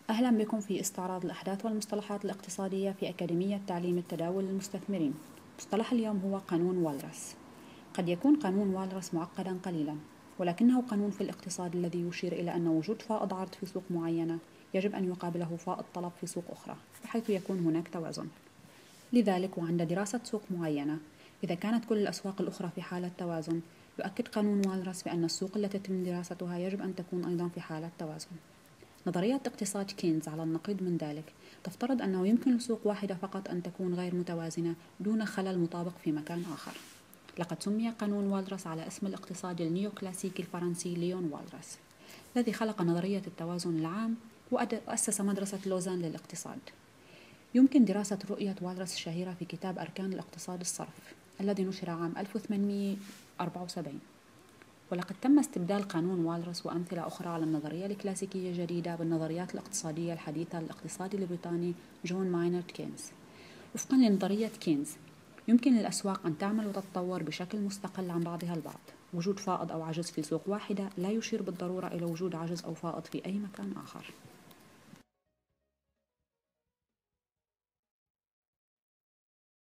أهلا بكم في استعراض الأحداث والمصطلحات الاقتصادية في أكاديمية تعليم التداول للمستثمرين. مصطلح اليوم هو قانون والرس. قد يكون قانون والرس معقدا قليلا، ولكنه قانون في الاقتصاد الذي يشير إلى أن وجود فائض عرض في سوق معينة يجب أن يقابله فائض طلب في سوق أخرى، بحيث يكون هناك توازن. لذلك وعند دراسة سوق معينة، إذا كانت كل الأسواق الأخرى في حالة توازن، يؤكد قانون والرس بأن السوق التي تتم دراستها يجب أن تكون أيضا في حالة توازن. نظرية اقتصاد كينز على النقيض من ذلك تفترض أنه يمكن لسوق واحدة فقط أن تكون غير متوازنة دون خلل مطابق في مكان آخر. لقد سمي قانون والرس على اسم الاقتصاد النيوكلاسيكي الفرنسي ليون والرس، الذي خلق نظرية التوازن العام وأسس مدرسة لوزان للاقتصاد. يمكن دراسة رؤية والرس الشهيرة في كتاب أركان الاقتصاد الصرف الذي نشر عام 1874. ولقد تم استبدال قانون والرس وأمثلة أخرى على النظرية الكلاسيكية الجديدة بالنظريات الاقتصادية الحديثة للاقتصادي البريطاني جون ماينارد كينز. وفقا لنظرية كينز، يمكن للأسواق أن تعمل وتتطور بشكل مستقل عن بعضها البعض. وجود فائض أو عجز في سوق واحدة لا يشير بالضرورة إلى وجود عجز أو فائض في أي مكان آخر.